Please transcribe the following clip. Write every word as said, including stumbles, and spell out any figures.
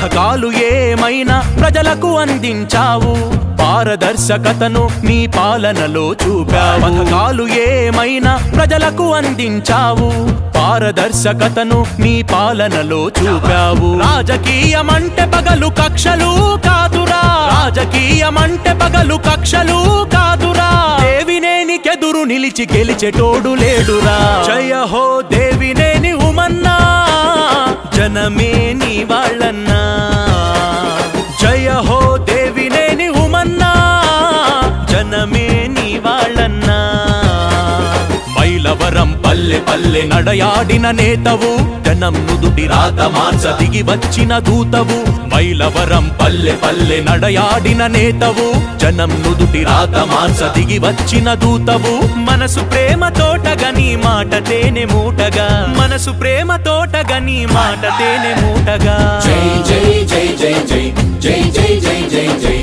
పథకాలు ఏమైనా ప్రజలకు అందించావు, పారదర్శకతను నీ పాలనలో చూపావు. పథకాలు ఏమైనా ప్రజలకు అందించావు, పారదర్శకతను నీ పాలనలో చూపావు. రాజకీయమంటే పగలు కక్షలు కాదురా, రాజకీయమంటే పగలు కక్షలు కాదురా, దేవినేనికెదురు నిలిచి గెలిచెటోడు లేడురా. జయ హో దేవినేని ఉమన్నా, జనమే నీ వాళ్ళన్నా. జయ హో దేవినేని ఉమన్నా, జనమే నీ వాళ్ళన్నా. మైలవరం పల్లె పల్లె నడయాడిన నేతవు, జనం నుదుటి రాత మార్చ దిగి వచ్చిన దూతవు. మైలవరం పల్లె పల్లె నడయాడిన నేతవు, జనం నుదుటి రాత మార్చ దిగి వచ్చిన దూతవు. మనసు ప్రేమ తోటగా నీ మాట తేనె మూటగా, మనసు ప్రేమ తోటగా నీ మాట తేనె మూటగా. జై జై జై జై జై జై జై జై జై జై